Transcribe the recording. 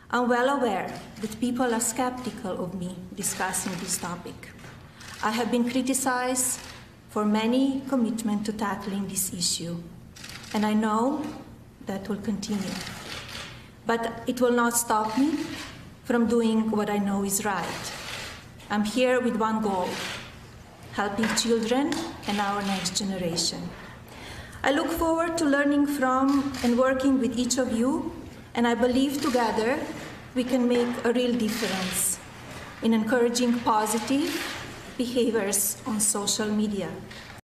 I'm well aware that people are skeptical of me discussing this topic. I have been criticized for many commitment to tackling this issue, and I know that will continue. But it will not stop me from doing what I know is right. I'm here with one goal: helping children and our next generation. I look forward to learning from and working with each of you, and I believe together we can make a real difference in encouraging positive behaviors on social media.